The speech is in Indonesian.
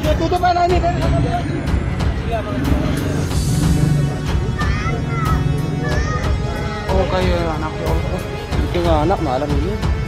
Tutup mana ini? Oh kayak anak ya Allah. Itu anak malam ini.